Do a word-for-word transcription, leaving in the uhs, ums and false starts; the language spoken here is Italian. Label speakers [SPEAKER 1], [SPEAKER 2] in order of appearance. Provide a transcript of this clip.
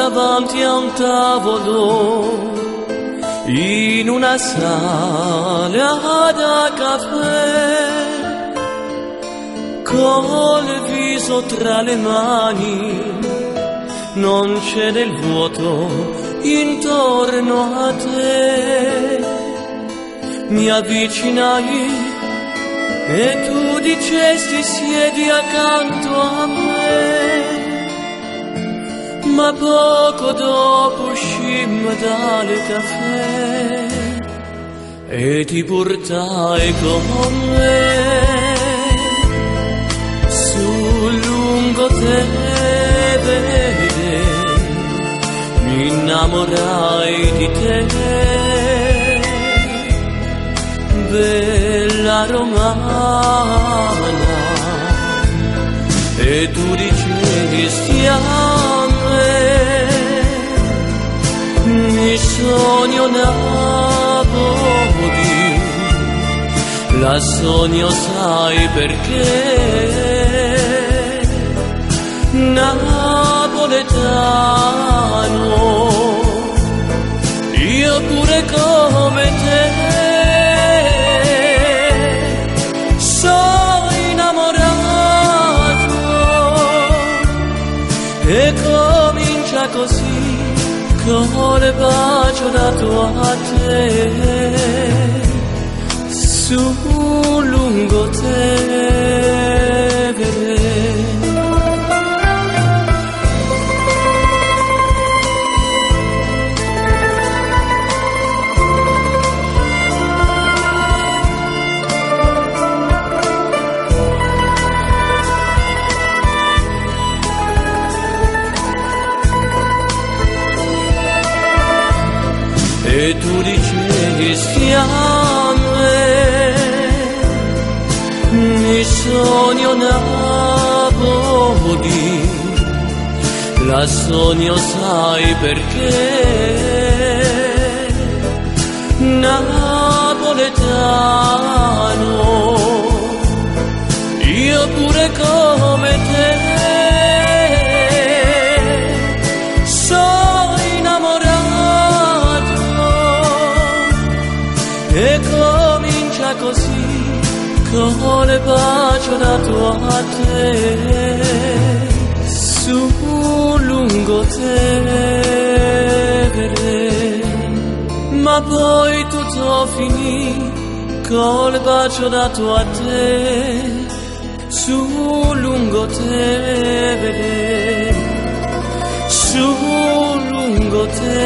[SPEAKER 1] davanti a un tavolo in una sala da caffè, col viso tra le mani, non c'è del vuoto intorno a te. Mi avvicinai e tu dicesti siedi accanto a me, ma poco dopo uscimmo dal caffè e ti portai con me sul lungotevere. Mi innamorai di te, bella romana, e tu dicesti a me mi sogno Napoli, la sogno sai perché napoletano, io pure come te sono innamorato, e comincia così con il bacio dato a te sul lungotevere. E tu dicesti a me mi sogno Napoli, la sogno sai perché napoletano, io pure come te e comincia così con il bacio dato a te sul lungotevere. Ma poi tutto finì con il bacio dato a te sul lungotevere, sul lungotevere.